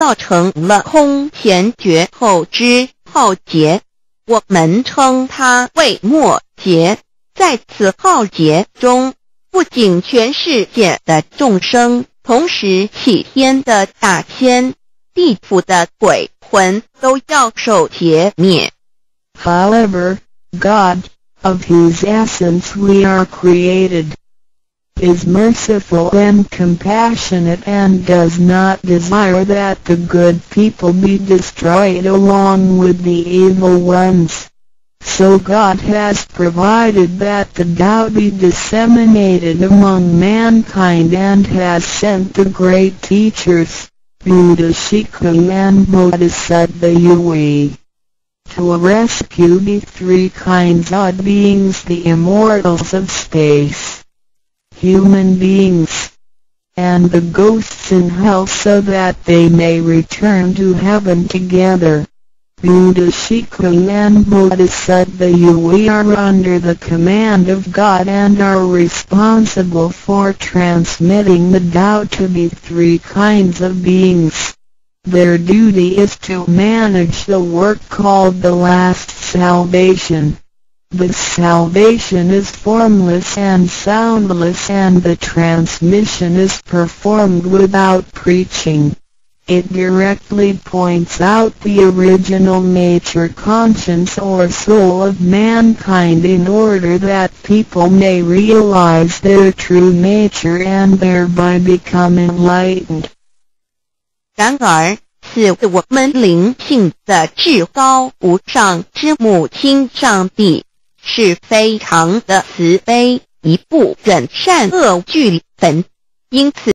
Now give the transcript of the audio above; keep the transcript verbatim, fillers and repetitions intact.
造成了空前绝后之浩劫，我们称它为末劫。在此浩劫中，不仅全世界的众生，同时起天的大千、地府的鬼魂都要受劫灭。 However, God, of whose essence we are created, is merciful and compassionate and does not desire that the good people be destroyed along with the evil ones. So God has provided that the Tao be disseminated among mankind and has sent the great teachers, Buddha Shiku and Bodhisattva Yui, to rescue the three kinds of beings, the immortals of space, human beings, and the ghosts in hell, so that they may return to heaven together. Buddha Shiku and Bodhisattva Yui are under the command of God and are responsible for transmitting the Tao to the three kinds of beings. Their duty is to manage the work called the last salvation. This salvation is formless and soundless, and the transmission is performed without preaching. It directly points out the original nature, conscience or soul of mankind in order that people may realize their true nature and thereby become enlightened. 然而，此我们灵性的至高无上之母亲上帝是非常的慈悲，一不忍善恶俱焚，因此